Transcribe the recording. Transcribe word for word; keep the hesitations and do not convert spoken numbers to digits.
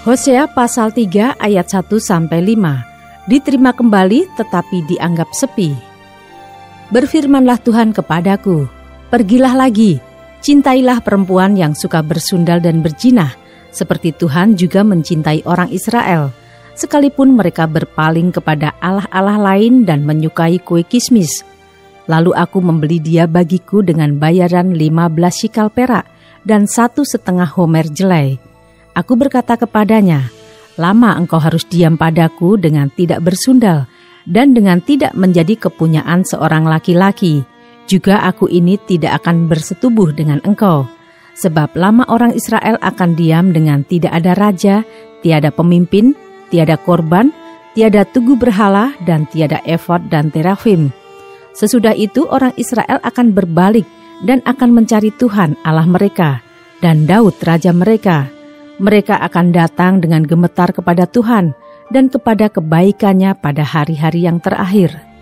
Hosea pasal tiga ayat satu sampai lima. Diterima kembali tetapi dianggap sepi. Berfirmanlah Tuhan kepadaku, pergilah lagi, cintailah perempuan yang suka bersundal dan berjinah, seperti Tuhan juga mencintai orang Israel, sekalipun mereka berpaling kepada allah-allah lain dan menyukai kue kismis. Lalu aku membeli dia bagiku dengan bayaran lima belas shikal perak dan satu setengah homer jelai. Aku berkata kepadanya, lama engkau harus diam padaku dengan tidak bersundal dan dengan tidak menjadi kepunyaan seorang laki-laki. Juga aku ini tidak akan bersetubuh dengan engkau. Sebab lama orang Israel akan diam dengan tidak ada raja, tiada pemimpin, tiada korban, tiada tugu berhala, dan tiada efod dan terafim. Sesudah itu orang Israel akan berbalik dan akan mencari Tuhan Allah mereka dan Daud raja mereka. Mereka akan datang dengan gemetar kepada Tuhan dan kepada kebaikannya pada hari-hari yang terakhir.